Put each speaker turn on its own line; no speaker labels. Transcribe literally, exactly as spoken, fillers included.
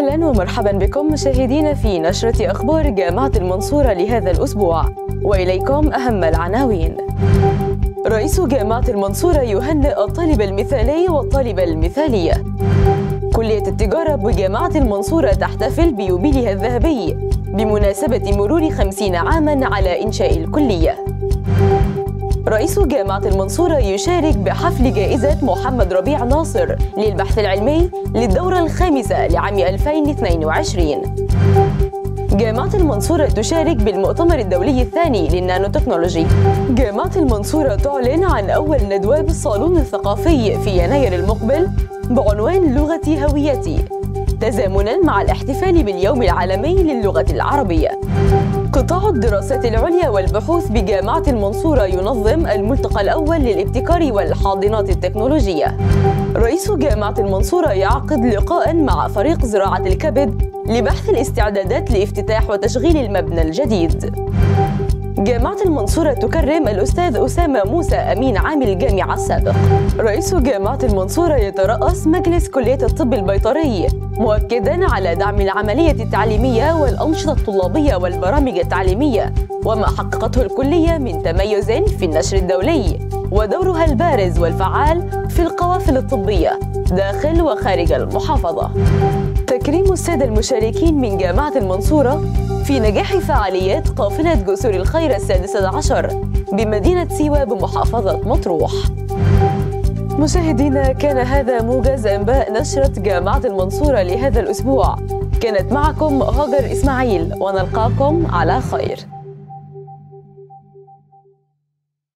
أهلا ومرحبا بكم مشاهدينا في نشرة أخبار جامعة المنصورة لهذا الأسبوع، وإليكم أهم العناوين. رئيس جامعة المنصورة يهنئ الطالب المثالي والطالبة المثالية. كلية التجارة بجامعة المنصورة تحتفل بيوبيلها الذهبي بمناسبة مرور خمسين عاما على إنشاء الكلية. رئيس جامعة المنصورة يشارك بحفل جائزة محمد ربيع ناصر للبحث العلمي للدورة الخامسة لعام ألفين واثنين وعشرين. جامعة المنصورة تشارك بالمؤتمر الدولي الثاني للنانو تكنولوجي. جامعة المنصورة تعلن عن أول ندوة بالصالون الثقافي في يناير المقبل بعنوان لغة هويتي، تزامنا مع الاحتفال باليوم العالمي للغة العربية. قطاع الدراسات العليا والبحوث بجامعة المنصورة ينظم الملتقى الأول للابتكار والحاضنات التكنولوجية. رئيس جامعة المنصورة يعقد لقاء مع فريق زراعة الكبد لبحث الاستعدادات لافتتاح وتشغيل المبنى الجديد. جامعة المنصورة تكرم الأستاذ أسامة موسى أمين عام الجامعة السابق. رئيس جامعة المنصورة يترأس مجلس كلية الطب البيطري، مؤكداً على دعم العملية التعليمية والأنشطة الطلابية والبرامج التعليمية وما حققته الكلية من تميز في النشر الدولي ودورها البارز والفعال في القوافل الطبية داخل وخارج المحافظة. تكريم السادة المشاركين من جامعة المنصورة في نجاح فعاليات قافلة جسور الخير السادسة عشر بمدينة سيوة بمحافظة مطروح. مشاهدينا، كان هذا موجز أنباء نشرة جامعة المنصورة لهذا الأسبوع. كانت معكم هاجر إسماعيل، ونلقاكم على خير.